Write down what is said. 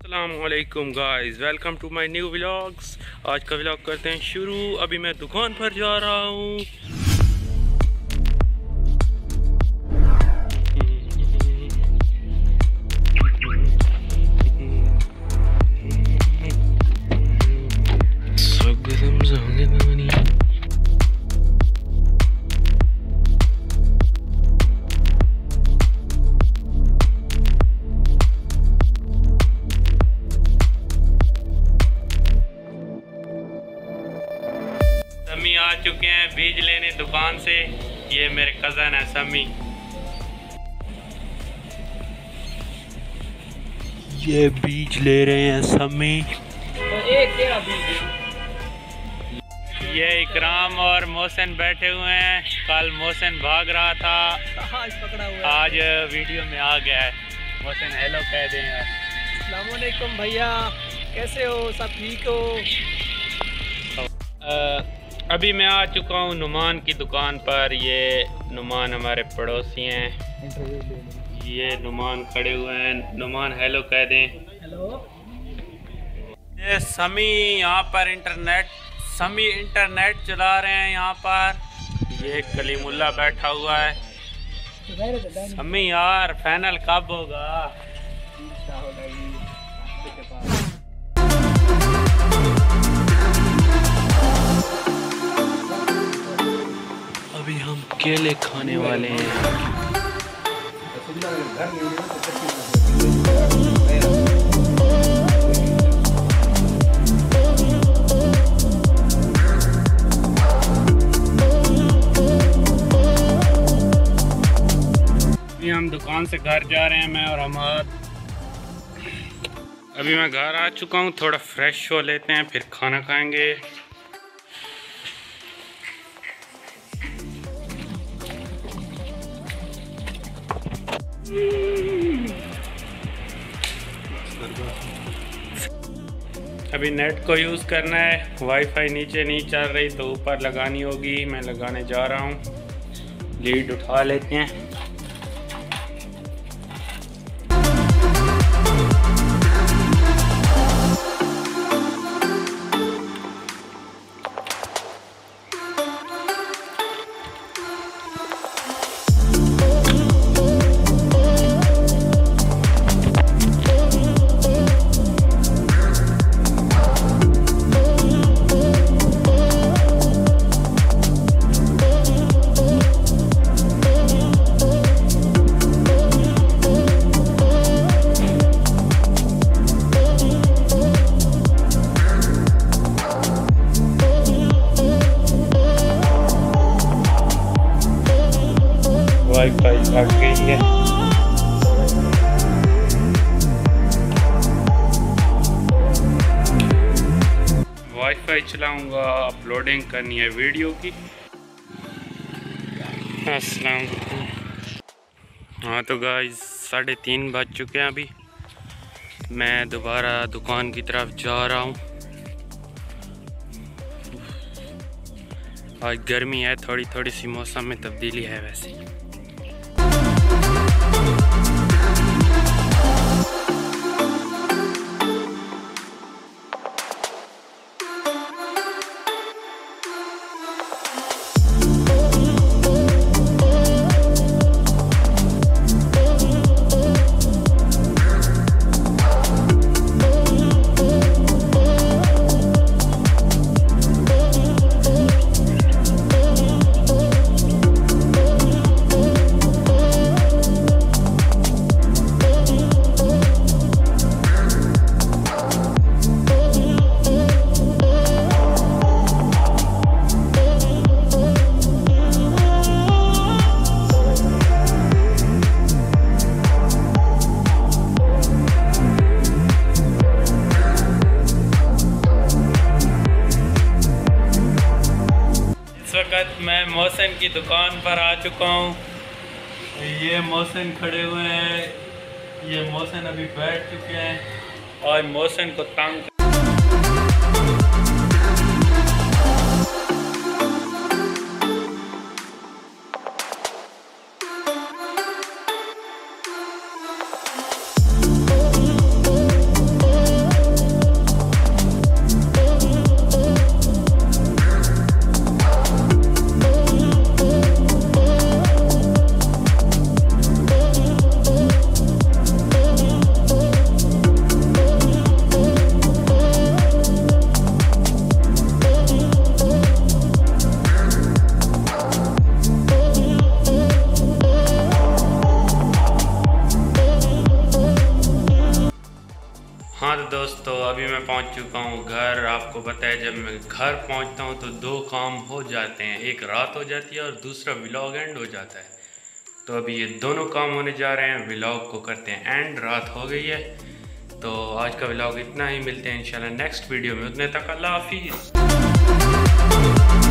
अस्सलामुअलैकुम guys, welcome to my new vlogs. आज का व्लॉग करते हैं शुरू। अभी मैं दुकान पर जा रहा हूँ। समी आ चुके हैं बीज लेने दुकान से। ये मेरे कज़न है समी। ये बीज ले रहे हैं समी। क्या बीज? ये इकराम और मोहसिन बैठे हुए हैं। कल मोहसिन भाग रहा था, आज पकड़ा हुआ है। आज वीडियो में आ गया है। मोहसिन हेलो कह दें यार। अस्सलाम वालेकुम भैया, कैसे हो? सब ठीक हो? अभी मैं आ चुका हूँ नुमान की दुकान पर। ये नुमान हमारे पड़ोसी हैं। ये नुमान खड़े हुए हैं। नुमान हेलो कह दें। हेलो। ये समी यहाँ पर समी इंटरनेट चला रहे हैं यहाँ पर। ये कलीमुल्ला बैठा हुआ है। समी यार फाइनल कब होगा? अभी हम केले खाने वाले हैं। अभी हम दुकान से घर जा रहे हैं, मैं और हमाद। अभी मैं घर आ चुका हूँ, थोड़ा फ्रेश हो लेते हैं फिर खाना खाएंगे। अभी नेट को यूज़ करना है। वाईफाई नीचे नहीं चल रही तो ऊपर लगानी होगी। मैं लगाने जा रहा हूँ। लीड उठा लेते हैं। वाईफाई लग गई है। वाईफाई चलाऊंगा, अपलोडिंग करनी है वीडियो की। अस्सलाम वालेकुम। हाँ तो गाइस 3:30 बज चुके हैं। अभी मैं दोबारा दुकान की तरफ जा रहा हूँ। आज गर्मी है, थोड़ी थोड़ी सी मौसम में तब्दीली है वैसे। मैं मोहसिन की दुकान पर आ चुका हूँ। ये मोहसिन खड़े हुए हैं। ये मोहसिन अभी बैठ चुके हैं और मोहसिन को तंग हाँ तो दोस्तों अभी मैं पहुंच चुका हूँ घर। आपको पता है जब मैं घर पहुंचता हूँ तो दो काम हो जाते हैं, एक रात हो जाती है और दूसरा व्लॉग एंड हो जाता है। तो अभी ये दोनों काम होने जा रहे हैं, व्लॉग को करते हैं एंड, रात हो गई है। तो आज का व्लॉग इतना ही, मिलते हैं इंशाल्लाह नेक्स्ट वीडियो में, उतने तक अल्लाह हाफिज़।